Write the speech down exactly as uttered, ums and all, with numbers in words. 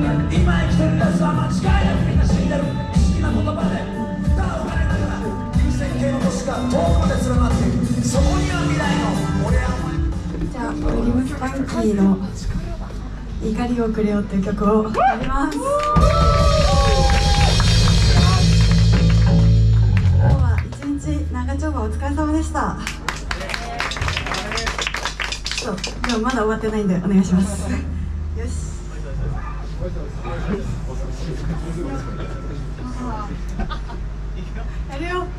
今生きてるやつは間違いなくみんな死んでる。好きな言葉で歌を歌いながら流線形の都市が遠くまで連なっている。そこには未来の俺やお前。 じゃあウィリム・スパンキーの「怒りをくれよ」っていう曲をやります。今日は一日長丁場お疲れ様でした。ちょっとでもまだ終わってないんでお願いします。よし。やるよ。はい。